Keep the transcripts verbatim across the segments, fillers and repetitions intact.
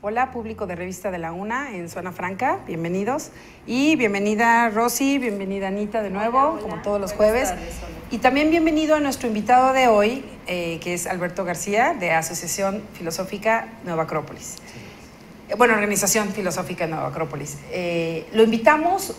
Hola, público de Revista de la UNA en Zona Franca, bienvenidos. Y bienvenida Rosy, bienvenida Anita de nuevo, hola, hola. como todos los Buenas jueves. Tardes, y también bienvenido a nuestro invitado de hoy, eh, que es Alberto García, de Asociación Filosófica Nueva Acrópolis. Sí. Bueno, Organización Filosófica Nueva Acrópolis. Eh, lo invitamos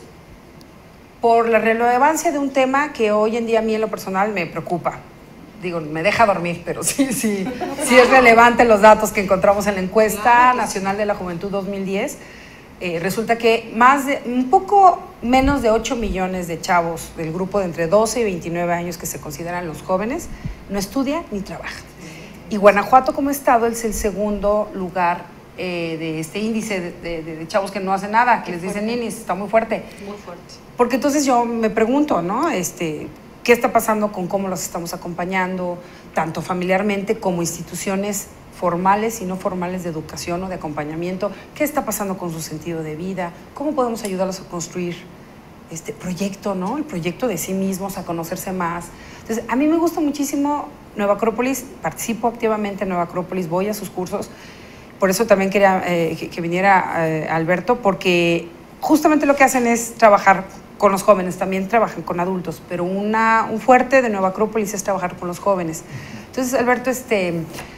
por la relevancia de un tema que hoy en día a mí en lo personal me preocupa. Digo, me deja dormir, pero sí, sí, sí es relevante los datos que encontramos en la encuesta claro, nacional de la juventud dos mil diez. Eh, resulta que más de, un poco menos de ocho millones de chavos del grupo de entre doce y veintinueve años que se consideran los jóvenes no estudian ni trabajan. Y Guanajuato como estado es el segundo lugar eh, de este índice de, de, de chavos que no hacen nada, que les dicen ninis, está muy fuerte. Muy fuerte. Porque entonces yo me pregunto, ¿no? Este... ¿Qué está pasando con cómo los estamos acompañando, tanto familiarmente como instituciones formales y no formales de educación o de acompañamiento? ¿Qué está pasando con su sentido de vida? ¿Cómo podemos ayudarlos a construir este proyecto, ¿no? El proyecto de sí mismos, a conocerse más. Entonces, a mí me gusta muchísimo Nueva Acrópolis, participo activamente en Nueva Acrópolis, voy a sus cursos. Por eso también quería eh, que, que viniera eh, Alberto, porque justamente lo que hacen es trabajar con los jóvenes, también trabajan con adultos, pero una, un fuerte de Nueva Acrópolis es trabajar con los jóvenes. Entonces, Alberto, este,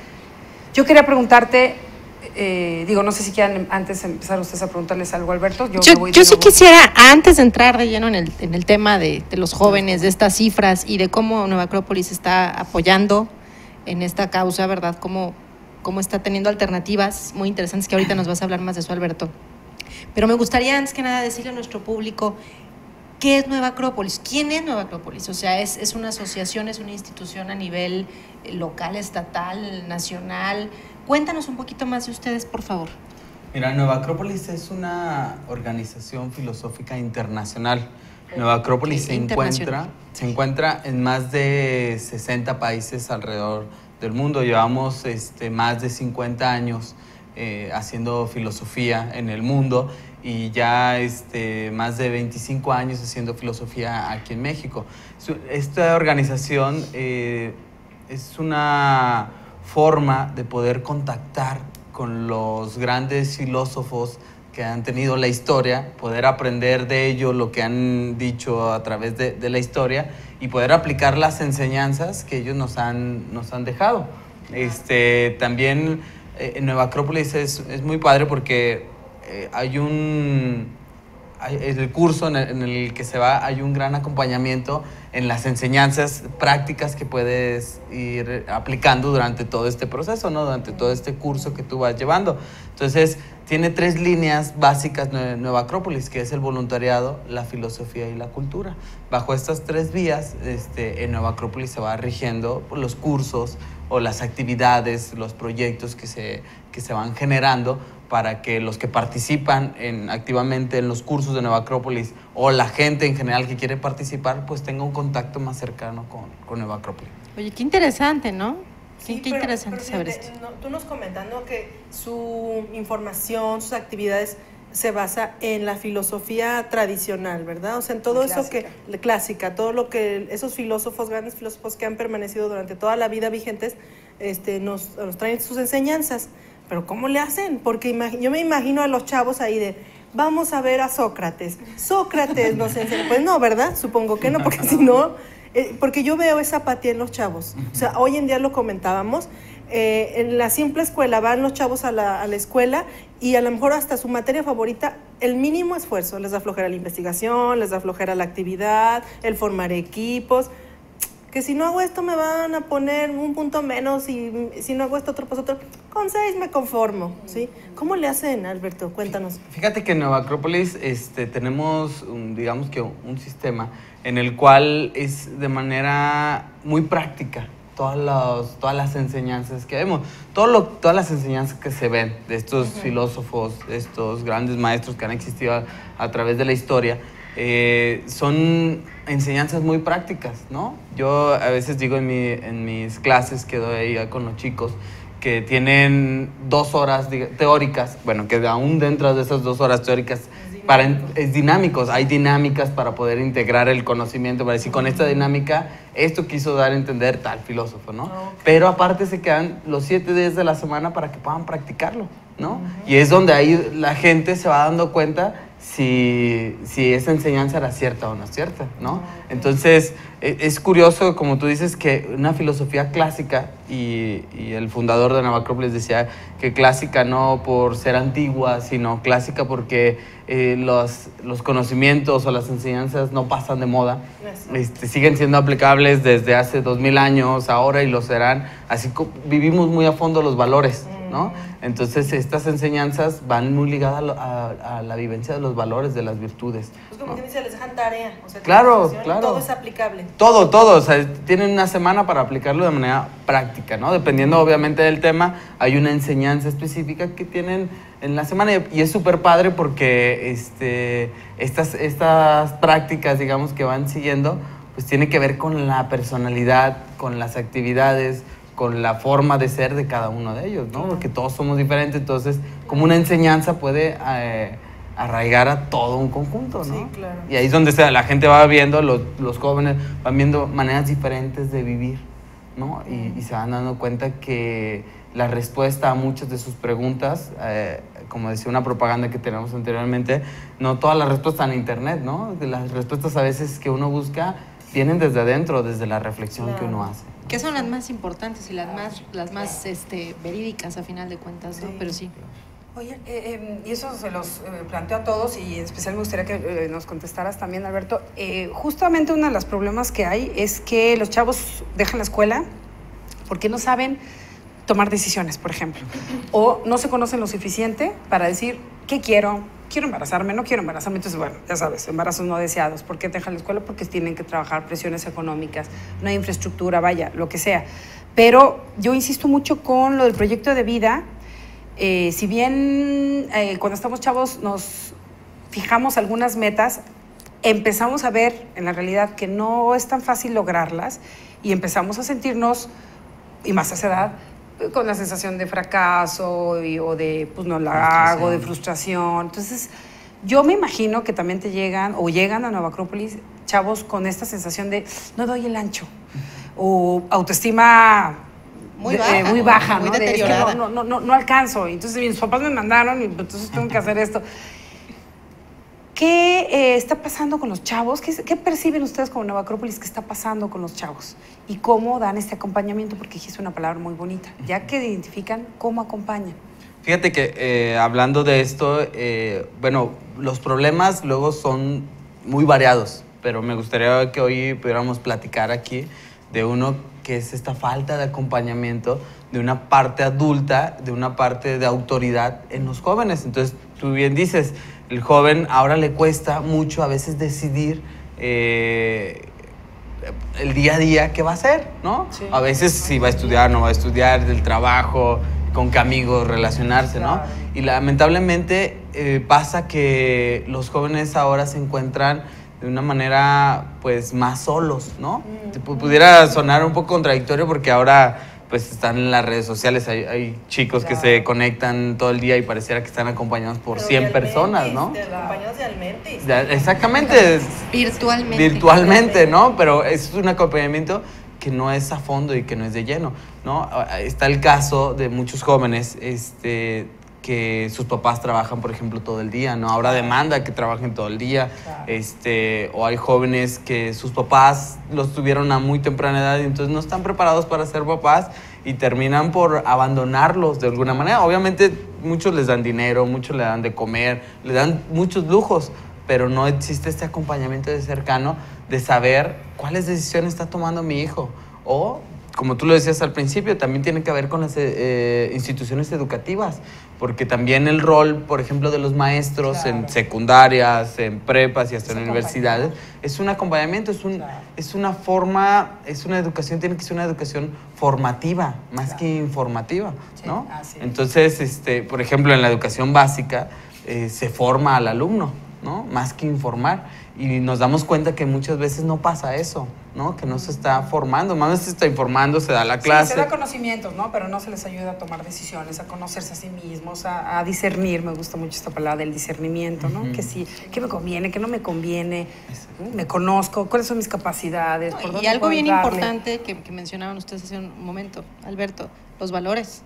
yo quería preguntarte, eh, digo, no sé si quieran antes de empezar ustedes a preguntarles algo, Alberto. Yo, yo, yo sí quisiera, antes de entrar de lleno en el, en el tema de, de los jóvenes, de estas cifras y de cómo Nueva Acrópolis está apoyando en esta causa, ¿verdad? Cómo, cómo está teniendo alternativas muy interesantes, que ahorita nos vas a hablar más de eso, Alberto. Pero me gustaría, antes que nada, decirle a nuestro público, ¿qué es Nueva Acrópolis? ¿Quién es Nueva Acrópolis? O sea, ¿es, es una asociación, es una institución a nivel local, estatal, nacional? Cuéntanos un poquito más de ustedes, por favor. Mira, Nueva Acrópolis es una organización filosófica internacional. Nueva Acrópolis se encuentra, se encuentra en más de sesenta países alrededor del mundo. Llevamos este, más de cincuenta años eh, haciendo filosofía en el mundo y ya este, más de veinticinco años haciendo filosofía aquí en México. Esta organización eh, es una forma de poder contactar con los grandes filósofos que han tenido la historia, poder aprender de ellos lo que han dicho a través de, de la historia y poder aplicar las enseñanzas que ellos nos han, nos han dejado. Este, también eh, en Nueva Acrópolis es, es muy padre porque Eh, hay un hay, el curso en el, en el que se va, hay un gran acompañamiento en las enseñanzas prácticas que puedes ir aplicando durante todo este proceso, ¿no? Durante todo este curso que tú vas llevando. Entonces, tiene tres líneas básicas Nueva Acrópolis, que es el voluntariado, la filosofía y la cultura. Bajo estas tres vías, este, en Nueva Acrópolis se va rigiendo por los cursos o las actividades, los proyectos que se, que se van generando para que los que participan en, activamente en los cursos de Nueva Acrópolis o la gente en general que quiere participar, pues tenga un contacto más cercano con, con Nueva Acrópolis. Oye, qué interesante, ¿no? Sí, qué pero, interesante pero, saber fíjate, esto. No, tú nos comentando que su información, sus actividades se basa en la filosofía tradicional, ¿verdad? O sea, en todo la eso clásica. que, clásica, todo lo que esos filósofos, grandes filósofos que han permanecido durante toda la vida vigentes, este, nos, nos traen sus enseñanzas. Pero ¿cómo le hacen? Porque yo me imagino a los chavos ahí de, vamos a ver a Sócrates. Sócrates nos enseña. Pues no, ¿verdad? Supongo que no, porque si no, eh, porque yo veo esa apatía en los chavos. O sea, hoy en día lo comentábamos, eh, en la simple escuela van los chavos a la, a la escuela y a lo mejor hasta su materia favorita, el mínimo esfuerzo, les da flojera la investigación, les da flojera la actividad, el formar equipos. Que si no hago esto me van a poner un punto menos y si no hago esto otro, pues otro. Con seis me conformo, ¿sí? ¿Cómo le hacen, Alberto? Cuéntanos. Fíjate que en Nueva Acrópolis este, tenemos, un, digamos que un sistema en el cual es de manera muy práctica todas, los, todas las enseñanzas que vemos, todo lo, todas las enseñanzas que se ven de estos uh-huh. filósofos, de estos grandes maestros que han existido a, a través de la historia. Eh, son enseñanzas muy prácticas, ¿no? Yo a veces digo en, mi, en mis clases que doy ahí con los chicos que tienen dos horas teóricas, bueno, que aún dentro de esas dos horas teóricas para, es dinámicos, hay dinámicas para poder integrar el conocimiento, para decir, con esta dinámica, esto quiso dar a entender tal filósofo, ¿no? Okay. Pero aparte se quedan los siete días de la semana para que puedan practicarlo, ¿no? Uh-huh. Y es donde ahí la gente se va dando cuenta si, si esa enseñanza era cierta o no cierta, ¿no? Okay. Entonces, es curioso, como tú dices, que una filosofía clásica, y, y el fundador de Nueva Acrópolis decía que clásica no por ser antigua, sino clásica porque eh, los, los conocimientos o las enseñanzas no pasan de moda, este, siguen siendo aplicables desde hace dos mil años ahora y lo serán, así como vivimos muy a fondo los valores, ¿no? Entonces estas enseñanzas van muy ligadas a, a, a la vivencia de los valores, de las virtudes. Pues como ¿no? que dice, les dejan tarea, o sea, claro, claro. Todo es aplicable. Todo, todo, o sea, tienen una semana para aplicarlo de manera práctica, ¿no? Dependiendo obviamente del tema, hay una enseñanza específica que tienen en la semana y es súper padre porque este, estas, estas prácticas, digamos, que van siguiendo, pues tiene que ver con la personalidad, con las actividades, con la forma de ser de cada uno de ellos, ¿no? Porque todos somos diferentes, entonces como una enseñanza puede eh, arraigar a todo un conjunto, ¿no? Sí, claro. Y ahí es donde se, la gente va viendo, los, los jóvenes van viendo maneras diferentes de vivir, ¿no? Y, y se van dando cuenta que la respuesta a muchas de sus preguntas, eh, como decía una propaganda que tenemos anteriormente, no todas las respuestas en internet, ¿no? Las respuestas a veces que uno busca vienen desde adentro, desde la reflexión claro. que uno hace. Que son las más importantes y las más, las más este, verídicas a final de cuentas, ¿no? Sí. Pero sí. Oye, eh, eh, y eso se los eh, planteo a todos y en especial me gustaría que eh, nos contestaras también, Alberto. Eh, justamente uno de los problemas que hay es que los chavos dejan la escuela porque no saben tomar decisiones, por ejemplo, o no se conocen lo suficiente para decir, ¿qué quiero? Quiero embarazarme, no quiero embarazarme. Entonces, bueno, ya sabes, embarazos no deseados. ¿Por qué dejan la escuela? Porque tienen que trabajar, presiones económicas, no hay infraestructura, vaya, lo que sea. Pero yo insisto mucho con lo del proyecto de vida. Eh, si bien eh, cuando estamos chavos nos fijamos algunas metas, empezamos a ver en la realidad que no es tan fácil lograrlas y empezamos a sentirnos, y más a esa edad, con la sensación de fracaso y, o de, pues no la hago, de frustración. Entonces, yo me imagino que también te llegan, o llegan a Nueva Acrópolis, chavos con esta sensación de, no doy el ancho, o autoestima muy baja, eh, muy baja, muy ¿no? deteriorada. De, es que no, no, no, no alcanzo. Entonces, mis papás me mandaron y entonces tengo que hacer esto. ¿Qué eh, está pasando con los chavos? ¿Qué, ¿Qué perciben ustedes como Nueva Acrópolis que está pasando con los chavos? ¿Y cómo dan este acompañamiento? Porque dijiste una palabra muy bonita, ya que identifican cómo acompañan. Fíjate que eh, hablando de esto, eh, bueno, los problemas luego son muy variados, pero me gustaría que hoy pudiéramos platicar aquí de uno que es esta falta de acompañamiento de una parte adulta, de una parte de autoridad en los jóvenes. Entonces, tú bien dices, el joven ahora le cuesta mucho a veces decidir eh, el día a día qué va a hacer, ¿no? Sí. A veces si va a estudiar, no va a estudiar, del trabajo, con qué amigos relacionarse, ¿no? Claro. Y lamentablemente eh, pasa que los jóvenes ahora se encuentran de una manera pues más solos, ¿no? Mm. Pudiera sonar un poco contradictorio porque ahora pues están en las redes sociales, hay, hay chicos claro. que se conectan todo el día y pareciera que están acompañados por Pero cien personas, ¿no? Acompañados de Almentis. Exactamente. Virtualmente. Virtualmente, ¿no? Pero es un acompañamiento que no es a fondo y que no es de lleno, ¿no? Está el caso de muchos jóvenes este, que sus papás trabajan, por ejemplo, todo el día, ¿no? Ahora demanda que trabajen todo el día, claro. este, o hay jóvenes que sus papás los tuvieron a muy temprana edad y entonces no están preparados para ser papás y terminan por abandonarlos de alguna manera. Obviamente muchos les dan dinero, muchos le dan de comer, le dan muchos lujos, pero no existe este acompañamiento de cercano de saber cuáles decisiones está tomando mi hijo. O, como tú lo decías al principio, también tiene que ver con las eh, instituciones educativas, porque también el rol, por ejemplo, de los maestros claro. en secundarias, en prepas y hasta es en universidades, es un acompañamiento, es, un, claro. es una forma, es una educación, tiene que ser una educación formativa, más claro. que informativa, sí, ¿no? Entonces, este, por ejemplo, en la educación básica eh, se forma al alumno, ¿no? Más que informar. Y nos damos cuenta que muchas veces no pasa eso, ¿no? Que no se está formando, más se está informando, se da la clase. Sí, se da conocimientos, ¿no? Pero no se les ayuda a tomar decisiones, a conocerse a sí mismos, a, a discernir. Me gusta mucho esta palabra del discernimiento, ¿no? Uh-huh. Que sí, qué me conviene, qué no me conviene, ¿no? Me conozco, cuáles son mis capacidades. No, ¿por dónde y algo bien darle? importante que, que mencionaban ustedes hace un momento, Alberto, los valores.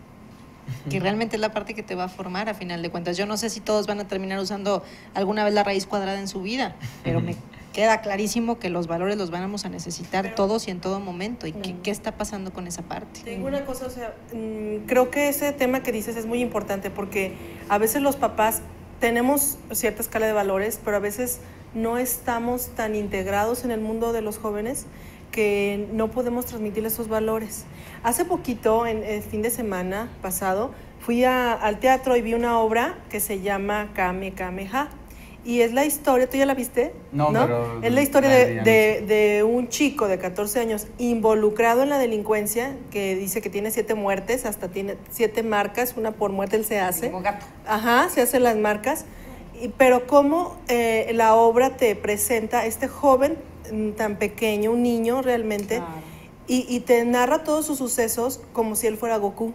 Que realmente es la parte que te va a formar a final de cuentas. Yo no sé si todos van a terminar usando alguna vez la raíz cuadrada en su vida, pero me queda clarísimo que los valores los vamos a necesitar pero, todos y en todo momento. ¿Y qué, qué está pasando con esa parte? Tengo una cosa, o sea, creo que ese tema que dices es muy importante porque a veces los papás tenemos cierta escala de valores, pero a veces no estamos tan integrados en el mundo de los jóvenes que no podemos transmitir esos valores. Hace poquito, en el fin de semana pasado, fui a, al teatro y vi una obra que se llama Kame Kameha. Y es la historia, ¿tú ya la viste? No, ¿no? Pero... Es la historia de, de, de un chico de catorce años involucrado en la delincuencia, que dice que tiene siete muertes, hasta tiene siete marcas, una por muerte él se hace. Como gato. Ajá, se hacen las marcas. Y, pero cómo eh, la obra te presenta a este joven tan pequeño, un niño realmente, claro. y, y te narra todos sus sucesos como si él fuera Goku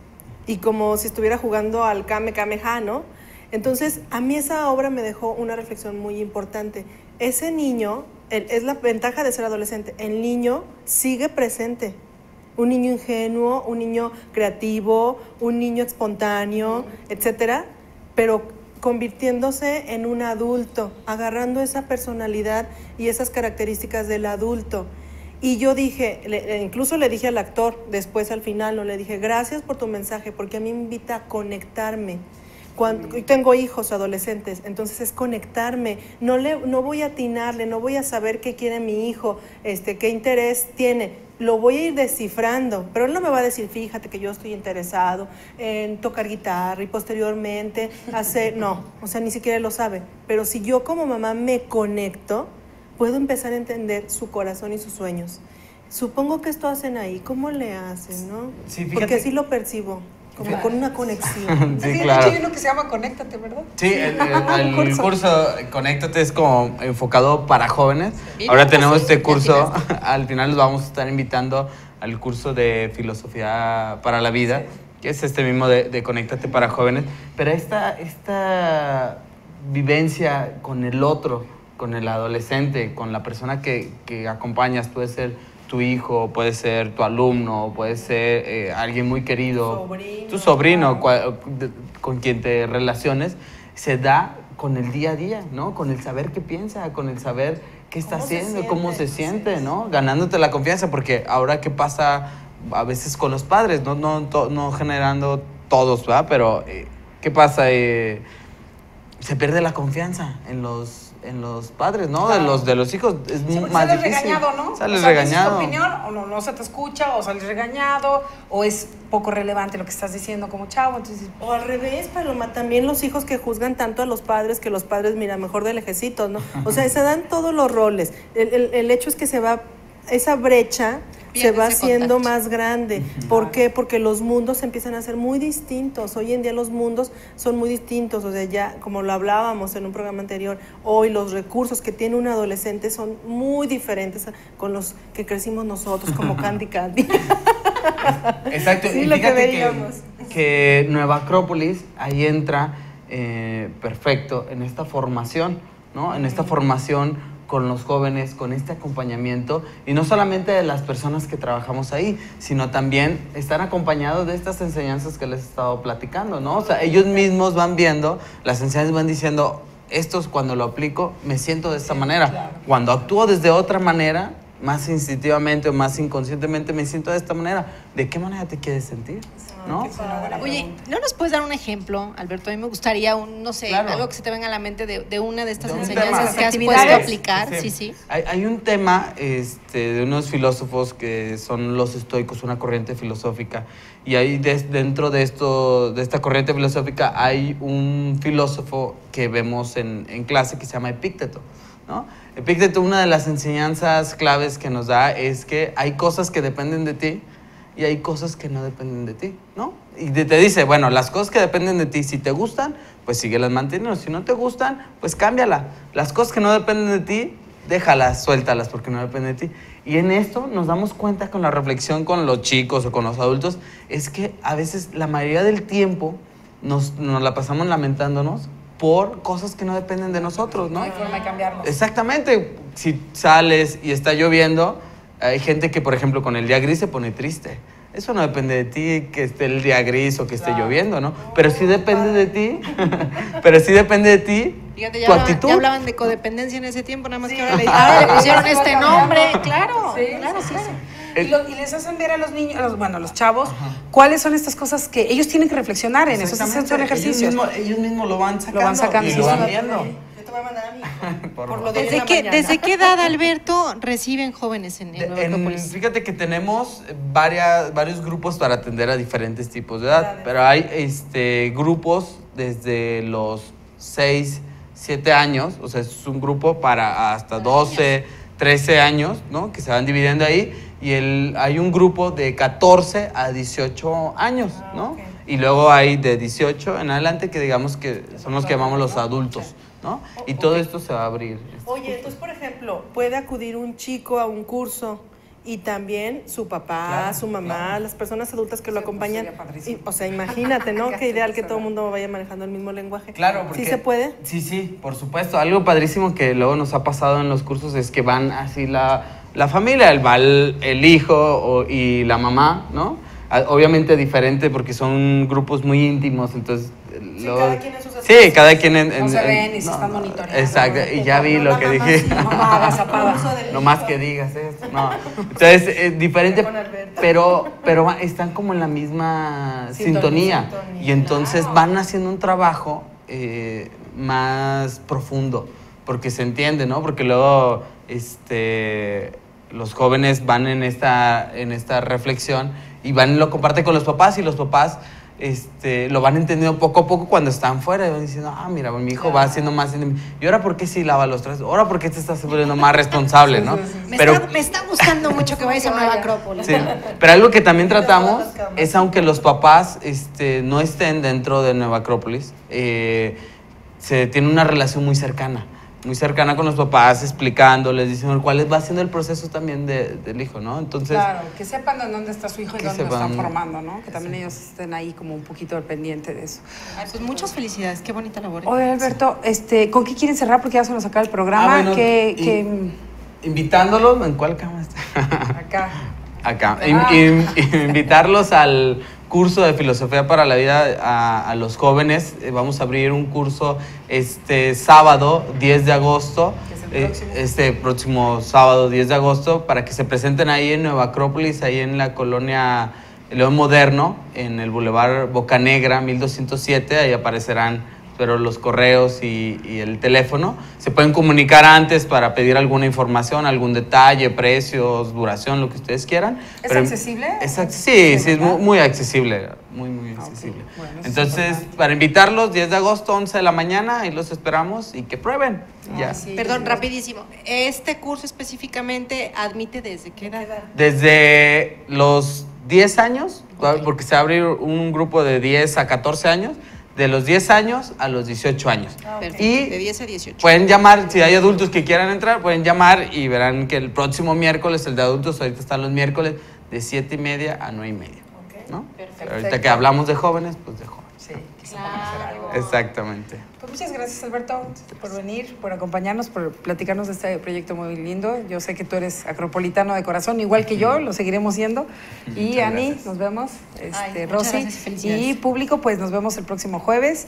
y como si estuviera jugando al Kame Kameha, ¿no? Entonces, a mí esa obra me dejó una reflexión muy importante. Ese niño, el, es la ventaja de ser adolescente, el niño sigue presente. Un niño ingenuo, un niño creativo, un niño espontáneo, etcétera, pero convirtiéndose en un adulto, agarrando esa personalidad y esas características del adulto. Y yo dije, le, incluso le dije al actor, después al final, no le dije, gracias por tu mensaje, porque a mí me invita a conectarme. Cuando, yo tengo hijos adolescentes, entonces es conectarme. No, le, no voy a atinarle, no voy a saber qué quiere mi hijo, este, qué interés tiene. Lo voy a ir descifrando, pero él no me va a decir, fíjate que yo estoy interesado en tocar guitarra y posteriormente hacer, no, o sea, ni siquiera lo sabe. Pero si yo como mamá me conecto, puedo empezar a entender su corazón y sus sueños. Supongo que esto hacen ahí, ¿cómo le hacen, no? Sí, fíjate. Porque así lo percibo. Como claro. Con una conexión. Sí, claro. De hecho hay uno que se llama Conéctate, ¿verdad? Sí, el, el, el curso. curso Conéctate es como enfocado para jóvenes. Ahora tenemos este curso, al final los vamos a estar invitando al curso de Filosofía para la Vida, que es este mismo de, de Conéctate para jóvenes. Pero esta, esta vivencia con el otro, con el adolescente, con la persona que, que acompañas, puede ser tu hijo, puede ser tu alumno, puede ser eh, alguien muy querido, sobrino, tu sobrino, cual, de, con quien te relaciones, se da con el día a día, ¿no? Con el saber qué piensa, con el saber qué está haciendo, cómo se siente, ¿no? Ganándote la confianza, porque ahora qué pasa a veces con los padres, no, no, to, no generando todos, ¿verdad? Pero eh, ¿qué pasa? Eh, se pierde la confianza en los en los padres, ¿no? Claro. De los de los hijos es sí, más sales difícil. regañado, ¿no? Sales o sea, regañado. Tu opinión o no, no se te escucha o sales regañado o es poco relevante lo que estás diciendo como chavo, entonces o al revés, Paloma, también los hijos que juzgan tanto a los padres que los padres mira mejor de lejecitos, ¿no? O sea, se dan todos los roles. El, el, el hecho es que se va esa brecha se va haciendo contacto. Más grande. ¿Por qué? Porque los mundos empiezan a ser muy distintos. Hoy en día los mundos son muy distintos. O sea, ya como lo hablábamos en un programa anterior, hoy los recursos que tiene un adolescente son muy diferentes con los que crecimos nosotros, como Candy Candy. Exacto. Sí, y lo fíjate que veíamos. Que, que Nueva Acrópolis ahí entra eh, perfecto en esta formación, ¿no? En esta formación con los jóvenes, con este acompañamiento, y no solamente de las personas que trabajamos ahí, sino también están acompañados de estas enseñanzas que les he estado platicando, ¿no? O sea, ellos mismos van viendo, las enseñanzas van diciendo, esto cuando lo aplico, me siento de esta manera. Cuando actúo desde otra manera, más instintivamente o más inconscientemente, me siento de esta manera. ¿De qué manera te quieres sentir? ¿No? Oye, ¿no nos puedes dar un ejemplo, Alberto? A mí me gustaría, un, no sé, claro. algo que se te venga a la mente de, de una de estas de enseñanzas que has puesto a aplicar. Sí, sí. sí. Hay, hay un tema este, de unos filósofos que son los estoicos, una corriente filosófica, y ahí de, dentro de, esto, de esta corriente filosófica hay un filósofo que vemos en, en clase que se llama Epícteto, ¿no? Epícteto, una de las enseñanzas claves que nos da es que hay cosas que dependen de ti y hay cosas que no dependen de ti, ¿no? Y te dice, bueno, las cosas que dependen de ti, si te gustan, pues síguelas manteniendo. Si no te gustan, pues cámbiala. Las cosas que no dependen de ti, déjalas, suéltalas, porque no dependen de ti. Y en esto nos damos cuenta con la reflexión con los chicos o con los adultos, es que a veces la mayoría del tiempo nos, nos la pasamos lamentándonos por cosas que no dependen de nosotros, ¿no? No hay forma de cambiarlo. Exactamente. Si sales y está lloviendo, hay gente que, por ejemplo, con el día gris se pone triste. Eso no depende de ti, que esté el día gris o que esté claro. lloviendo, ¿no? Pero sí depende de ti, pero sí depende de ti. Fíjate, ya tu hablaban, actitud. Ya hablaban de codependencia en ese tiempo, nada más sí. que ahora le, ahora le pusieron este nombre. Claro, sí, claro, sí, claro. Sí. Y, lo, y les hacen ver a los niños, a los, bueno, a los chavos, Ajá. cuáles son estas cosas que ellos tienen que reflexionar en eso. Esos son ejercicios. Ellos mismos, ellos mismos lo van sacando, lo van sacando y sí, lo van sí, viendo. Yo te voy a mandar a mí. Por por lo de ¿Desde, qué, ¿Desde qué edad, Alberto, reciben jóvenes en, en Nueva Acrópolis? Fíjate que tenemos varias, varios grupos para atender a diferentes tipos de edad, Dale. pero hay este, grupos desde los seis, siete años, o sea, es un grupo para hasta doce, trece años, ¿no? Que se van dividiendo ahí, y el, hay un grupo de catorce a dieciocho años, ¿no? Okay. Y luego hay de dieciocho en adelante que digamos que son los que llamamos los adultos, ¿no? Y todo okay. esto se va a abrir. Oye, entonces, por ejemplo, puede acudir un chico a un curso y también su papá, claro, su mamá, claro. las personas adultas que sí, lo acompañan. Pues y, o sea, imagínate, ¿no? Qué ideal que todo el mundo vaya manejando el mismo lenguaje. Claro, porque, ¿sí se puede? Sí, sí, por supuesto. Algo padrísimo que luego nos ha pasado en los cursos es que van así la, la familia, el, el, el hijo o, y la mamá, ¿no? Obviamente diferente porque son grupos muy íntimos, entonces... Sí, lo, cada quien en sus sí, cada quien en... en no se ven en, y se no, están monitoreando. Exacto, y ya vi lo que dije. Sí, mamá, agazapada. No más que digas esto. No. Entonces, es diferente, pero, pero están como en la misma sintonía. sintonía, sintonía. Y entonces claro. van haciendo un trabajo eh, más profundo, porque se entiende, ¿no? Porque luego este, los jóvenes van en esta, en esta reflexión y van y lo comparten con los papás, y los papás este, lo van entendiendo poco a poco cuando están fuera y van diciendo, ah, mira, mi hijo va haciendo más. ¿Y ahora por qué sí lava los trastes? ¿Ahora por qué te estás volviendo más responsable, no? Sí, sí, sí. Pero, me, está, me está gustando mucho que vayas a Nueva Acrópolis. Sí, pero algo que también tratamos es, aunque los papás este, no estén dentro de Nueva Acrópolis, eh, se tiene una relación muy cercana. muy cercana con los papás, explicándoles, diciendo cuál va siendo el proceso también de, del hijo, ¿no? Entonces... Claro, que sepan en dónde está su hijo y dónde sepan, lo están formando, ¿no? Que también sí. ellos estén ahí como un poquito al pendiente de eso. Ay, pues muchas felicidades, qué bonita labor. Oye, Alberto, sí. este, ¿con qué quieren cerrar? Porque ya se nos acaba el programa. Ah, bueno, que, y, que... Invitándolos, ¿en cuál cama está? Acá. Acá. Ah. In, in, invitarlos al curso de Filosofía para la Vida a, a los jóvenes. Eh, vamos a abrir un curso este sábado, diez de agosto. ¿Es el próximo? Eh, este próximo sábado, diez de agosto, para que se presenten ahí en Nueva Acrópolis, ahí en la colonia León Moderno, en el Boulevard Bocanegra, mil doscientos siete. Ahí aparecerán pero los correos y, y el teléfono. Se pueden comunicar antes para pedir alguna información, algún detalle, precios, duración, lo que ustedes quieran. ¿Es pero accesible? Es, sí, sí, es muy, muy accesible, muy, muy accesible. Okay. Bueno, entonces, para invitarlos, diez de agosto, once de la mañana, ahí los esperamos y que prueben. Ah, ya. Sí, Perdón, sí, rapidísimo. ¿Este curso específicamente admite desde qué edad? Desde los diez años, okay. porque se va a abrir un grupo de diez a catorce años, de los diez años a los dieciocho años. Ah, perfecto. Y de diez a dieciocho. Pueden llamar, si hay adultos que quieran entrar, pueden llamar y verán que el próximo miércoles, el de adultos, ahorita están los miércoles, de siete y media a nueve y media. Okay. ¿No? Perfecto. Ahorita que hablamos de jóvenes, pues de jóvenes. Sí, que claro. hacer algo. Exactamente. Pues muchas gracias, Alberto, por venir, por acompañarnos, por platicarnos de este proyecto muy lindo. Yo sé que tú eres acropolitano de corazón, igual que yo, lo seguiremos siendo. Y muchas Ani, gracias. nos vemos. Este, Ay, Rosy. Y público, pues nos vemos el próximo jueves.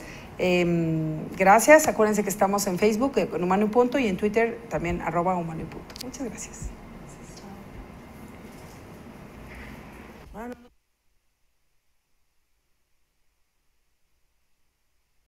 Eh, gracias. Acuérdense que estamos en Facebook, en Humano y Punto, y en Twitter también, arroba Humano y Punto. Muchas gracias.